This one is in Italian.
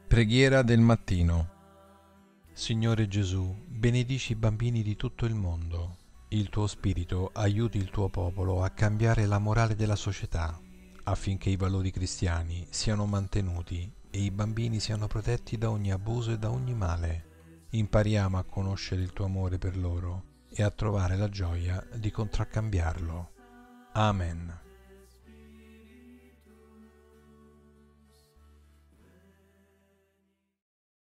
Preghiera del mattino. Signore Gesù, benedici i bambini di tutto il mondo. Il tuo spirito aiuti il tuo popolo a cambiare la morale della società, affinché i valori cristiani siano mantenuti e i bambini siano protetti da ogni abuso e da ogni male. Impariamo a conoscere il tuo amore per loro e a trovare la gioia di contraccambiarlo. Amen.